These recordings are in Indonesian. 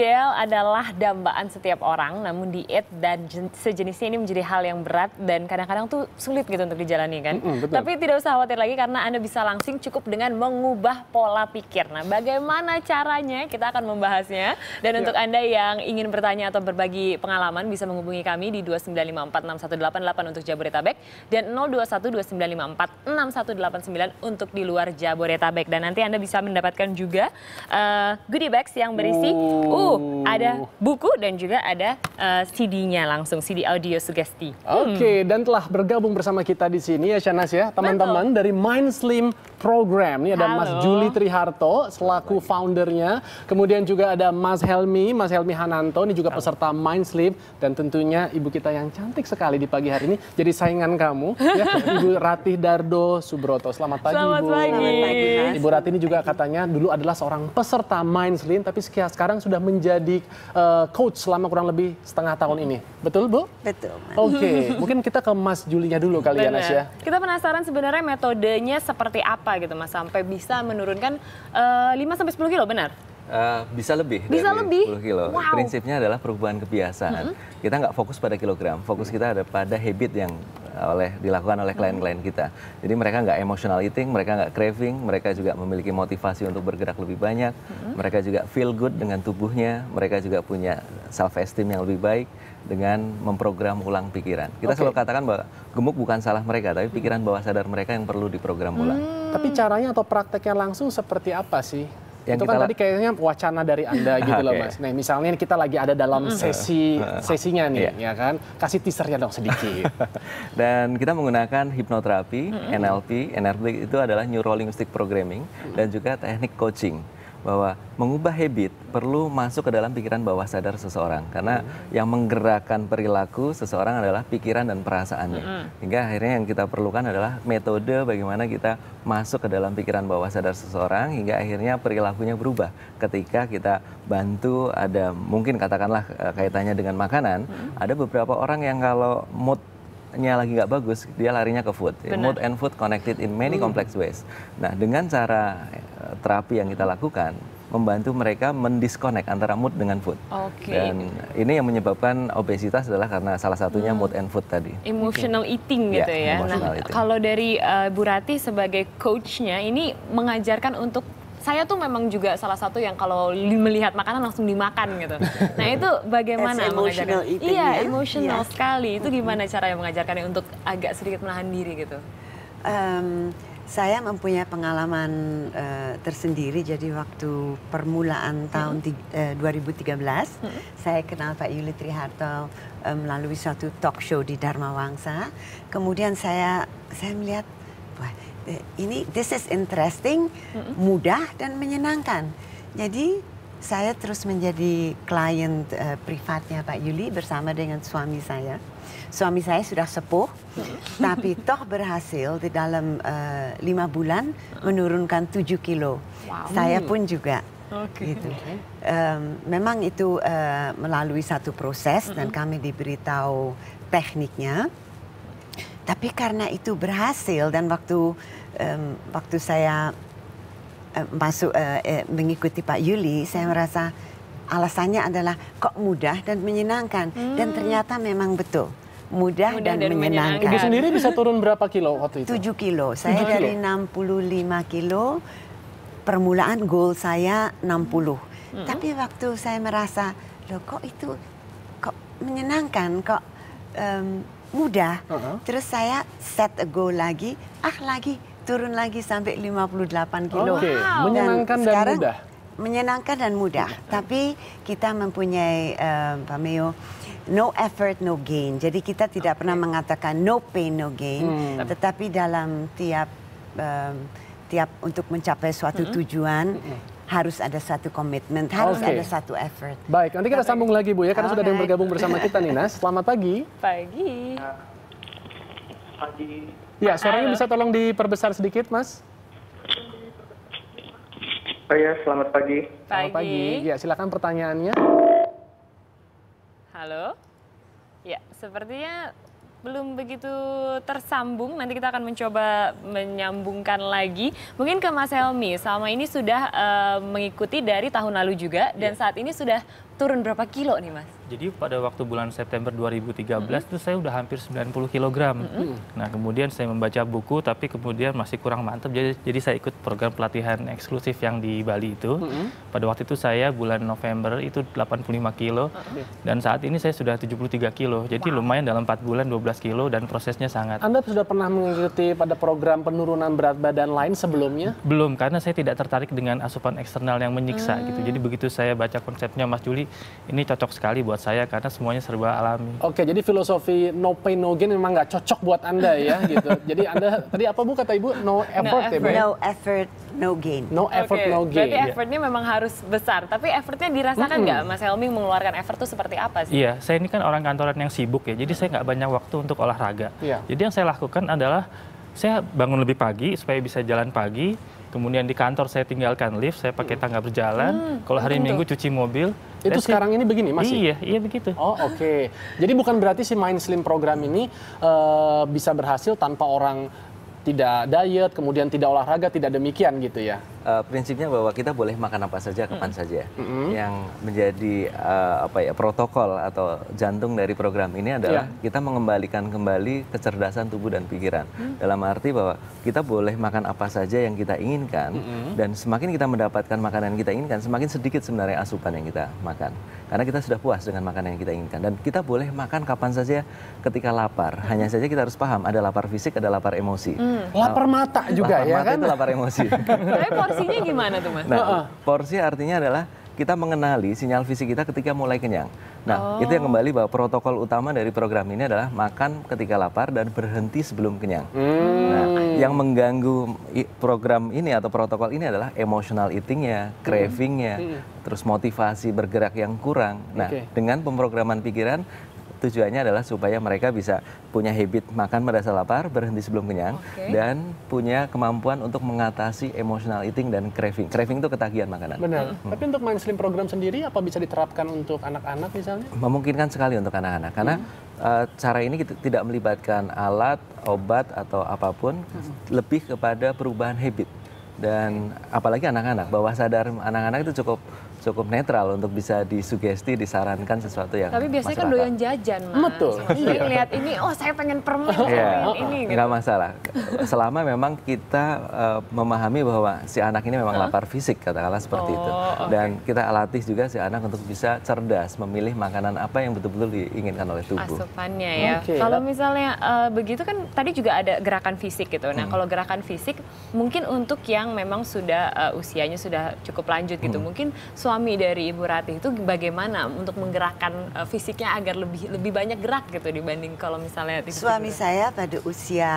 Ideal adalah dambaan setiap orang, namun diet dan sejenisnya ini menjadi hal yang berat dan kadang-kadang tuh sulit gitu untuk dijalani kan. Tapi tidak usah khawatir lagi karena Anda bisa langsing cukup dengan mengubah pola pikir. Nah, bagaimana caranya? Kita akan membahasnya. Dan untuk Anda yang ingin bertanya atau berbagi pengalaman bisa menghubungi kami di 29546188 untuk Jabodetabek dan 02129546189 untuk di luar Jabodetabek. Dan nanti Anda bisa mendapatkan juga goodie bags yang berisi ada buku dan juga ada CD-nya langsung, CD audio sugesti. Oke, dan telah bergabung bersama kita di sini ya Shanas ya, teman-teman dari Mind Slim Program. Ini ada Mas Juli Triharto selaku foundernya, kemudian juga ada Mas Helmi Hananto, ini juga peserta Mind Slim, dan tentunya ibu kita yang cantik sekali di pagi hari ini jadi saingan kamu ya, Ibu Ratih Dardo Subroto. Selamat pagi. Selamat Ibu. pagi. Ibu Ratih ini juga katanya dulu adalah seorang peserta Mind Slim, tapi sekarang sudah menjadi coach selama kurang lebih setengah tahun ini. Betul, Bu? Betul. Oke, mungkin kita ke Mas Julinya dulu kali ya, Nas ya. Kita penasaran sebenarnya metodenya seperti apa gitu Mas, sampai bisa menurunkan 5-10 kilo, benar? Bisa lebih dari 10 kilo. Wow. Prinsipnya adalah perubahan kebiasaan. Kita nggak fokus pada kilogram, fokus kita ada pada habit yang dilakukan oleh klien-klien kita. Jadi mereka nggak emotional eating, mereka nggak craving, mereka juga memiliki motivasi untuk bergerak lebih banyak, mereka juga feel good dengan tubuhnya, mereka juga punya self esteem yang lebih baik dengan memprogram ulang pikiran. Kita selalu katakan bahwa gemuk bukan salah mereka, tapi pikiran bawah sadar mereka yang perlu diprogram ulang. Tapi caranya atau prakteknya langsung seperti apa sih? Yang itu kan tadi kayaknya wacana dari Anda gitu loh Mas. Nah misalnya kita lagi ada dalam sesinya nih ya kan, kasih teasernya dong sedikit. Dan kita menggunakan hipnoterapi, NLP itu adalah Neuro Linguistic Programming dan juga teknik coaching. Bahwa mengubah habit perlu masuk ke dalam pikiran bawah sadar seseorang. Karena yang menggerakkan perilaku seseorang adalah pikiran dan perasaannya. Hingga akhirnya yang kita perlukan adalah metode bagaimana kita masuk ke dalam pikiran bawah sadar seseorang hingga akhirnya perilakunya berubah. Ketika kita bantu, ada mungkin katakanlah kaitannya dengan makanan, ada beberapa orang yang kalau moodnya lagi nggak bagus, dia larinya ke food. Mood and food connected in many complex ways. Nah, dengan cara terapi yang kita lakukan, membantu mereka mendisconnect antara mood dengan food. Dan ini yang menyebabkan obesitas adalah karena salah satunya mood and food tadi. Emotional eating gitu ya. Nah, kalau dari Bu Ratih sebagai coachnya ini mengajarkan untuk saya tuh memang juga salah satu yang kalau melihat makanan langsung dimakan gitu. Nah itu bagaimana mengajarkan? Iya, emosional sekali. Itu gimana caranya mengajarkannya untuk agak sedikit menahan diri gitu? Saya mempunyai pengalaman tersendiri. Jadi waktu permulaan tahun 2013, saya kenal Pak Juli Triharto melalui suatu talk show di Dharma Wangsa. Kemudian saya melihat, wah, this is interesting, mudah dan menyenangkan. Jadi saya terus menjadi klien privatnya Pak Juli bersama dengan suami saya. Suami saya sudah sepuh, tapi toh berhasil di dalam 5 bulan menurunkan 7 kilo. Saya pun juga. Gitu. Memang itu melalui satu proses dan kami diberitahu tekniknya. Tapi karena itu berhasil dan waktu saya masuk mengikuti Pak Juli, saya merasa alasannya adalah kok mudah dan menyenangkan. Dan ternyata memang betul. Mudah dan menyenangkan. Ibu sendiri bisa turun berapa kilo waktu itu? 7 kilo. Saya dari 65 kilo, permulaan goal saya 60. Tapi waktu saya merasa, loh kok itu kok menyenangkan, kok mudah. Terus saya set a goal lagi, turun lagi sampai 58 kilo. Menyenangkan dan mudah. Menyenangkan dan mudah. Tapi kita mempunyai Pak Meo, no effort, no gain. Jadi kita tidak pernah mengatakan no pain, no gain. Tetapi dalam tiap untuk mencapai suatu tujuan, harus ada satu komitmen, harus ada satu effort. Baik, nanti kita sambung lagi Bu ya, karena sudah ada yang bergabung bersama kita nih Nas. Selamat pagi. Pagi. Ya, suaranya bisa tolong diperbesar sedikit Mas. Ya, selamat pagi. Selamat pagi. Ya, silakan pertanyaannya. Halo. Ya, sepertinya belum begitu tersambung. Nanti kita akan mencoba menyambungkan lagi. Mungkin ke Mas Helmi, selama ini sudah mengikuti dari tahun lalu juga dan saat ini sudah turun berapa kilo nih Mas? Jadi pada waktu bulan September 2013 itu saya udah hampir 90 kg. Nah kemudian saya membaca buku tapi kemudian masih kurang mantap. Jadi saya ikut program pelatihan eksklusif yang di Bali itu. Pada waktu itu saya bulan November itu 85 kilo. Dan saat ini saya sudah 73 kilo. Jadi lumayan dalam 4 bulan 12 kilo dan prosesnya sangat. Anda sudah pernah mengikuti pada program penurunan berat badan lain sebelumnya? Belum, karena saya tidak tertarik dengan asupan eksternal yang menyiksa gitu. Jadi begitu saya baca konsepnya Mas Juli, ini cocok sekali buat saya karena semuanya serba alami. Oke, jadi filosofi no pain no gain memang nggak cocok buat Anda ya gitu. Jadi Anda tadi apa Bu kata Ibu? No effort ya Bu? No effort, no gain. No effort, no gain. Berarti effortnya memang harus besar. Tapi effortnya dirasakan nggak Mas Helmi mengeluarkan effort itu seperti apa sih? Iya, saya ini kan orang kantoran yang sibuk ya, jadi saya nggak banyak waktu untuk olahraga. Jadi yang saya lakukan adalah saya bangun lebih pagi supaya bisa jalan pagi. Kemudian di kantor saya tinggalkan lift, saya pakai tangga berjalan. Kalau hari Minggu cuci mobil. Itu sekarang ini begini masih? Iya begitu. Oh oke. Jadi bukan berarti si Mind Slim program ini bisa berhasil tanpa orang tidak diet, kemudian tidak olahraga, tidak demikian gitu ya? Prinsipnya bahwa kita boleh makan apa saja, kapan saja. Yang menjadi protokol atau jantung dari program ini adalah kita mengembalikan kembali kecerdasan tubuh dan pikiran. Dalam arti bahwa kita boleh makan apa saja yang kita inginkan, dan semakin kita mendapatkan makanan yang kita inginkan, semakin sedikit sebenarnya asupan yang kita makan. Karena kita sudah puas dengan makanan yang kita inginkan. Dan kita boleh makan kapan saja ketika lapar. Hanya saja kita harus paham, ada lapar fisik, ada lapar emosi. Lapar mata juga lapar ya mata kan? itu lapar emosi. Tapi porsinya gimana tuh Mas? Nah, porsi artinya adalah kita mengenali sinyal fisik kita ketika mulai kenyang. Nah, itu yang kembali bahwa protokol utama dari program ini adalah makan ketika lapar dan berhenti sebelum kenyang. Nah, yang mengganggu program ini atau protokol ini adalah emotional eating-nya, craving-nya, terus motivasi bergerak yang kurang. Nah, dengan pemrograman pikiran, tujuannya adalah supaya mereka bisa punya habit makan merasa lapar, berhenti sebelum kenyang, dan punya kemampuan untuk mengatasi emotional eating dan craving. Craving itu ketagihan makanan. Benar. Tapi untuk Mind Slim program sendiri, apa bisa diterapkan untuk anak-anak misalnya? Memungkinkan sekali untuk anak-anak, karena cara ini kita tidak melibatkan alat, obat, atau apapun, lebih kepada perubahan habit. Dan apalagi anak-anak, bawah sadar anak-anak itu cukup netral untuk bisa disugesti, disarankan sesuatu yang tapi biasanya kan doyan jajan Mas. Betul. Iya. Lihat ini, oh saya pengen permen ini gitu. Nggak masalah. Selama memang kita memahami bahwa si anak ini memang lapar fisik, katakanlah seperti itu. Dan kita latih juga si anak untuk bisa cerdas memilih makanan apa yang betul-betul diinginkan oleh tubuh. Asupannya ya. Kalau misalnya begitu kan tadi juga ada gerakan fisik gitu. Nah kalau gerakan fisik mungkin untuk yang memang sudah usianya sudah cukup lanjut gitu. Mungkin suami dari Ibu Ratih itu bagaimana untuk menggerakkan fisiknya agar lebih banyak gerak gitu dibanding kalau misalnya suami saya pada usia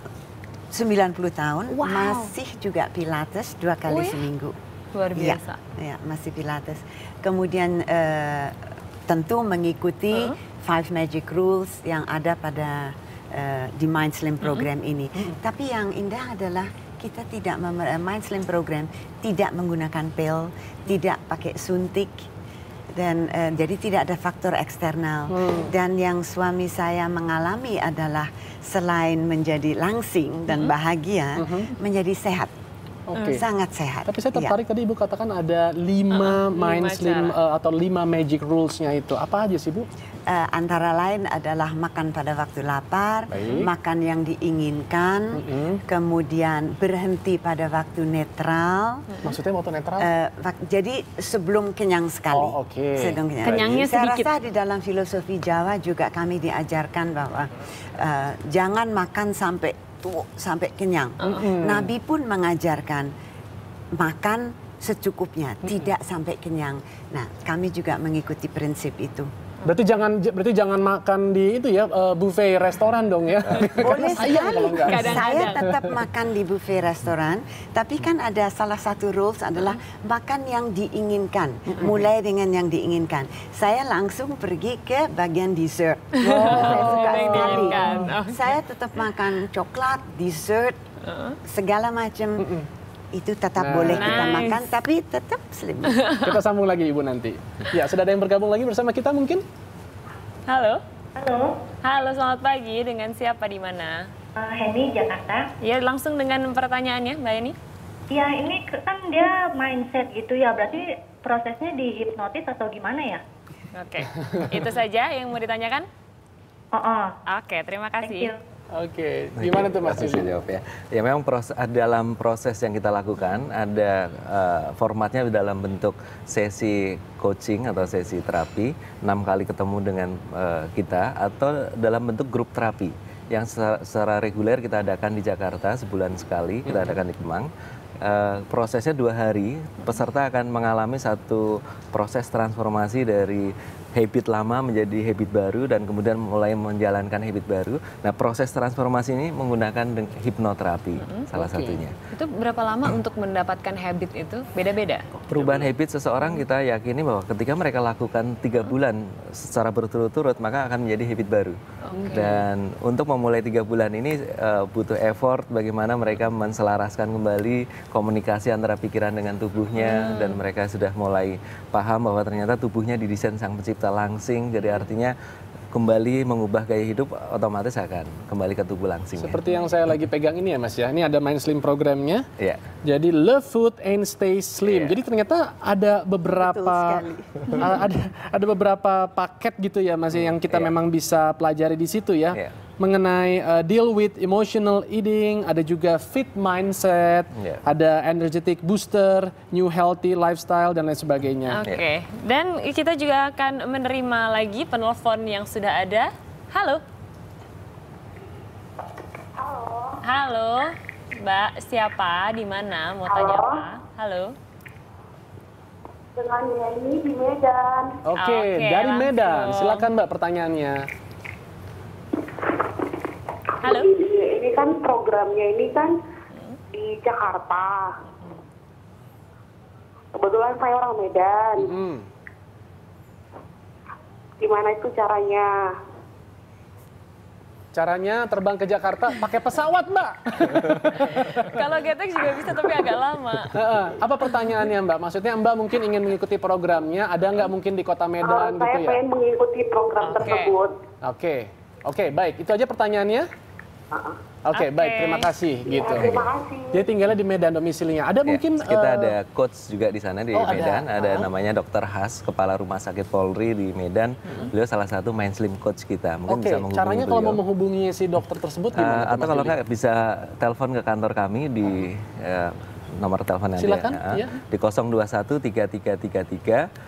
90 tahun masih juga pilates 2 kali seminggu. Luar biasa. Ya, masih pilates. Kemudian tentu mengikuti 5 Magic Rules yang ada pada di Mind Slim program ini. Tapi yang indah adalah kita tidak Mind Slim program tidak menggunakan pil, tidak pakai suntik, dan jadi tidak ada faktor eksternal. Dan yang suami saya mengalami adalah selain menjadi langsing dan bahagia, menjadi sehat. Sangat sehat. Tapi saya tertarik tadi Ibu katakan ada 5 Mind Slim atau 5 Magic Rules-nya itu. Apa aja sih Bu? Antara lain adalah makan pada waktu lapar, makan yang diinginkan, kemudian berhenti pada waktu netral. Maksudnya waktu netral? Jadi sebelum kenyang sekali. Oh, oke. Kenyangnya sedikit. Saya rasa di dalam filosofi Jawa juga kami diajarkan bahwa jangan makan sampai kenyang. Nabi pun mengajarkan makan secukupnya, tidak sampai kenyang. Nah, kami juga mengikuti prinsip itu. Berarti jangan makan di itu ya buffet restoran dong ya. Boleh sekali. Saya Kadang-kadang. tetap makan di buffet restoran, tapi kan ada salah satu rules adalah makan yang diinginkan, mulai dengan yang diinginkan. Saya langsung pergi ke bagian dessert. Saya suka sekali. Saya tetap makan coklat, dessert, segala macam. Itu tetap boleh kita makan, tapi tetap slim. Kita sambung lagi Ibu nanti. Ya, sudah ada yang bergabung lagi bersama kita mungkin? Halo. Halo, selamat pagi. Dengan siapa di mana? Heni, Jakarta. Ya, langsung dengan pertanyaannya, Mbak Heni. Ya, ini kan dia mindset gitu ya, berarti prosesnya dihipnotis atau gimana ya? Oke, itu saja yang mau ditanyakan? Oh. Oke, terima Thank kasih. you. Oke, gimana tuh Mas Bisa Juli? jawab ya. Ya memang dalam proses yang kita lakukan ada formatnya dalam bentuk sesi coaching atau sesi terapi 6 kali ketemu dengan kita atau dalam bentuk grup terapi yang secara reguler kita adakan di Jakarta sebulan sekali, kita adakan di Kemang. Prosesnya 2 hari, peserta akan mengalami satu proses transformasi dari habit lama menjadi habit baru dan kemudian mulai menjalankan habit baru. Nah, proses transformasi ini menggunakan hipnoterapi salah satunya. Itu berapa lama untuk mendapatkan habit itu? Beda-beda? Perubahan habit seseorang kita yakini bahwa ketika mereka lakukan 3 bulan secara berturut-turut maka akan menjadi habit baru. Dan untuk memulai 3 bulan ini butuh effort bagaimana mereka menselaraskan kembali komunikasi antara pikiran dengan tubuhnya dan mereka sudah mulai paham bahwa ternyata tubuhnya didesain Sang Pencipta langsing, jadi artinya kembali mengubah gaya hidup otomatis akan kembali ke tubuh langsing. Seperti yang saya lagi pegang ini ya Mas ya, ini ada Mind Slim programnya. Ya. Jadi Love Food and Stay Slim. Jadi ternyata ada beberapa ada beberapa paket gitu ya Mas yang kita memang bisa pelajari di situ ya. Mengenai deal with emotional eating, ada juga fit mindset, ada energetic booster, new healthy lifestyle dan lain sebagainya. Oke. Dan kita juga akan menerima lagi penelpon yang sudah ada. Halo. Halo. Mbak, siapa? Di mana? Mau tanya apa? Halo. Dengan Yeni di Medan. Oke, dari langsung. Medan. Silakan Mbak pertanyaannya. Halo. Ini kan programnya ini kan di Jakarta. Kebetulan saya orang Medan. Gimana itu caranya? Caranya terbang ke Jakarta pakai pesawat, Mbak. Kalau Getek juga bisa tapi agak lama. Apa pertanyaannya, Mbak? Maksudnya Mbak mungkin ingin mengikuti programnya, ada nggak mungkin di kota Medan gitu saya ya? pengen mengikuti program tersebut. Oke, baik. Itu aja pertanyaannya? Oke, baik. Terima kasih. Gitu. Terima kasih. Dia tinggalnya di Medan domisilinya. Ada mungkin kita ada coach juga di sana di Medan, ada namanya Dr. Has, Kepala Rumah Sakit Polri di Medan. Beliau salah satu Mind Slim coach kita. Mungkin bisa menghubungi caranya beliau. kalau mau menghubungi si dokter tersebut gimana? Atau kalau nggak bisa telepon ke kantor kami di nomor telepon nanti. Silakan, ya. Di 021 3333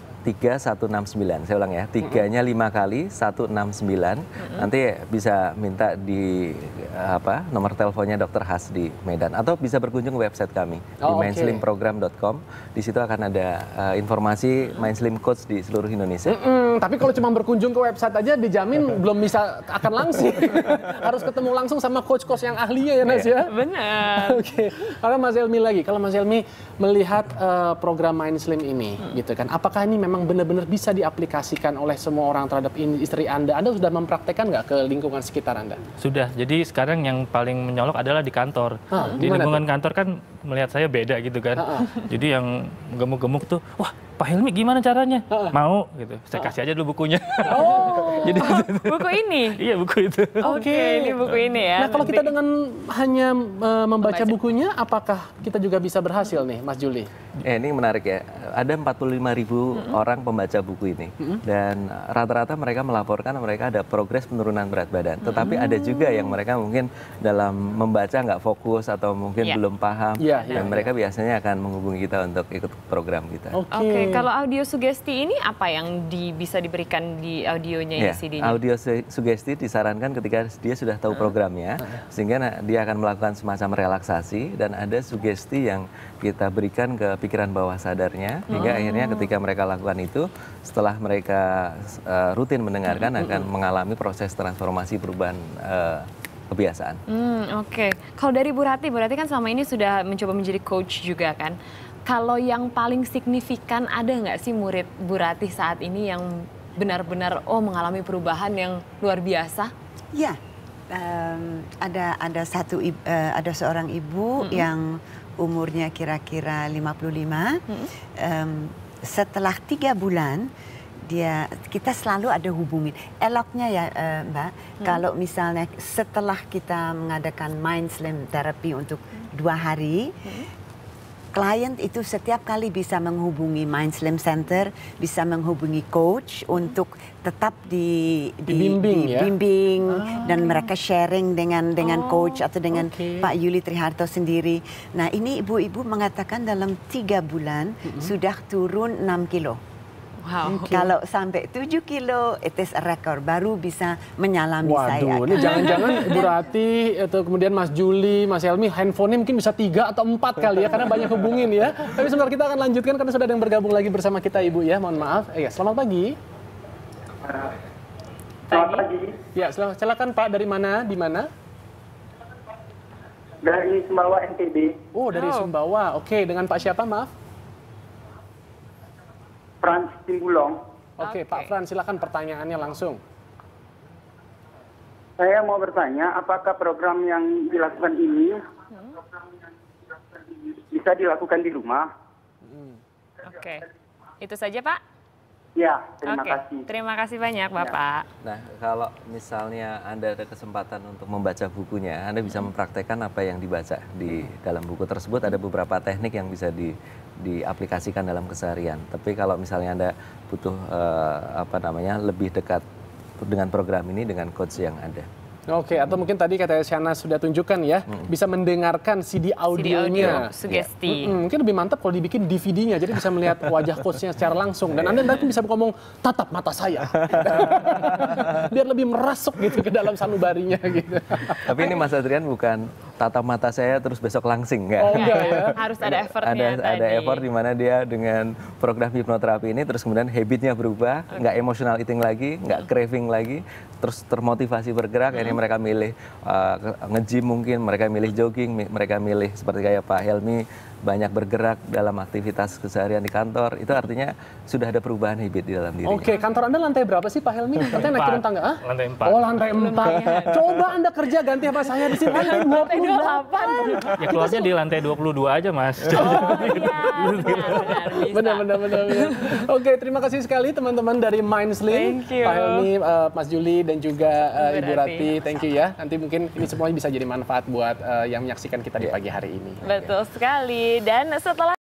3169. Saya ulang ya, 3-nya 5 kali 169. Nanti bisa minta di nomor teleponnya Dr. Has di Medan atau bisa berkunjung ke website kami di mindslimprogram.com. Di situ akan ada informasi Mind Slim Coach di seluruh Indonesia. Tapi kalau cuma berkunjung ke website aja dijamin belum bisa akan langsung. Harus ketemu langsung sama coach-coach yang ahlinya ya Nas ya. Benar. Oke. Kalau Mas Helmi lagi, kalau Mas Helmi melihat program Mind Slim ini gitu kan, apakah ini memang benar-benar bisa diaplikasikan oleh semua orang terhadap istri Anda? Anda sudah mempraktekkan nggak ke lingkungan sekitar Anda? Sudah. Jadi sekarang yang paling menyolok adalah di kantor. Di lingkungan kantor kan melihat saya beda gitu kan. Jadi yang gemuk-gemuk tuh, wah Pak Helmi gimana caranya? Mau gitu. Saya kasih aja dulu bukunya. Jadi buku ini? Iya buku itu. Oke, ini buku ini ya. Nah kalau kita dengan hanya membaca bukunya, apakah kita juga bisa berhasil nih Mas Juli? Ini menarik ya, ada 45.000 orang pembaca buku ini. Dan rata-rata mereka melaporkan mereka ada progres penurunan berat badan. Tetapi ada juga yang mereka mungkin dalam membaca nggak fokus atau mungkin belum paham. Dan mereka biasanya akan menghubungi kita untuk ikut program kita. Oke, kalau audio sugesti ini apa yang bisa diberikan di audionya ya, CD-nya? Audio sugesti disarankan ketika dia sudah tahu programnya, sehingga dia akan melakukan semacam relaksasi dan ada sugesti yang kita berikan ke pikiran bawah sadarnya, hingga akhirnya ketika mereka lakukan itu, setelah mereka rutin mendengarkan akan mengalami proses transformasi perubahan kebiasaan. Oke. Kalau dari Bu Rati kan selama ini sudah mencoba menjadi coach juga kan. Kalau yang paling signifikan ada nggak sih murid Bu Rati saat ini yang benar-benar mengalami perubahan yang luar biasa? Ya, ada seorang ibu yang umurnya kira-kira 55. Setelah 3 bulan kita selalu ada hubungin. Eloknya ya Mbak, kalau misalnya setelah kita mengadakan Mind Slim Therapy untuk 2 hari, klien itu setiap kali bisa menghubungi Mind Slim Center, bisa menghubungi coach untuk tetap dibimbing dan mereka sharing dengan coach atau dengan Pak Yuli Triharto sendiri. Nah, ini ibu-ibu mengatakan dalam 3 bulan sudah turun 6 kilo. Wow. Kalau sampai 7 kilo, itu record baru bisa menyalami saya. Waduh, ini jangan-jangan Ibu Rati, atau kemudian Mas Juli, Mas Helmi, handphonenya mungkin bisa 3 atau 4 kali ya, karena banyak hubungin ya. Tapi sebentar kita akan lanjutkan karena sudah ada yang bergabung lagi bersama kita Ibu ya, mohon maaf. Selamat pagi. Selamat pagi. Ya, silakan Pak, dari mana? Di mana? Dari Sumbawa, NTB. Oh, dari Sumbawa. Oke, dengan Pak siapa, maaf? Frans Timbulong. Oke, Pak Frans, silakan pertanyaannya langsung. Saya mau bertanya, apakah program yang dilakukan ini bisa dilakukan di rumah? Oke, itu saja Pak? Ya, terima kasih. Terima kasih banyak Bapak. Nah, kalau misalnya Anda ada kesempatan untuk membaca bukunya, Anda bisa mempraktekkan apa yang dibaca di dalam buku tersebut. Ada beberapa teknik yang bisa diaplikasikan dalam keseharian. Tapi kalau misalnya Anda butuh lebih dekat dengan program ini dengan coach yang ada. Oke, atau mungkin tadi kata Shana sudah tunjukkan ya, bisa mendengarkan CD audionya. Sugesti. Mungkin lebih mantap kalau dibikin DVD-nya, jadi bisa melihat wajah coachnya secara langsung. Dan Anda nanti bisa ngomong, tatap mata saya. Biar lebih merasuk gitu ke dalam sanubarinya gitu. Tapi ini Mas Adrian bukan tatap mata saya terus besok langsing, enggak? Oh enggak ya? Harus ada effortnya Ada effort di mana dia dengan program hipnoterapi ini terus kemudian habitnya berubah, nggak emotional eating lagi, nggak craving lagi, terus termotivasi bergerak. Ini mereka milih nge-gym mungkin, mereka milih jogging, mereka milih seperti kayak Pak Helmi banyak bergerak dalam aktivitas keseharian di kantor. Itu artinya sudah ada perubahan habit di dalam dirinya. Oke, kantor Anda lantai berapa sih Pak Helmi? Katanya naik turun tangga? Lantai 4. Oh, lantai 4. Coba Anda kerja ganti sama saya di sini lantai 28. Ya keluarnya di lantai 22 aja Mas. Benar. Oke, terima kasih sekali teman-teman dari Mind Slim, Pak Helmi, Mas Juli dan juga Ibu Rati. Thank you ya. Nanti mungkin ini semuanya bisa jadi manfaat buat yang menyaksikan kita di pagi hari ini. Betul sekali. Dan setelah